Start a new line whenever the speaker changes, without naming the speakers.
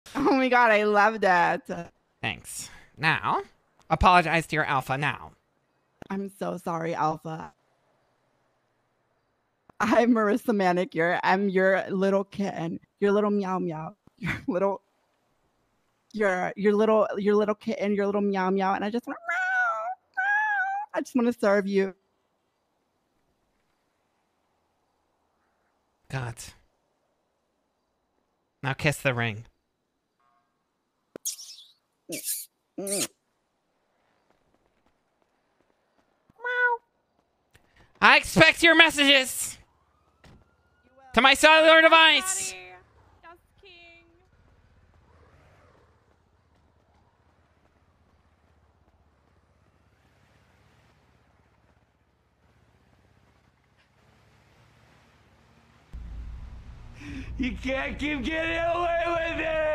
Oh my god, I love that.
Thanks. Now, apologize to your alpha now.
I'm so sorry, Alpha. I'm Marissa Manicure. I'm your little kitten. Your little meow meow. Your little your little kitten, your little meow meow, and I just want meow, meow. I just want to serve you.
God. Now kiss the ring. I expect your messages to my cellular device.
You can't keep getting away with it!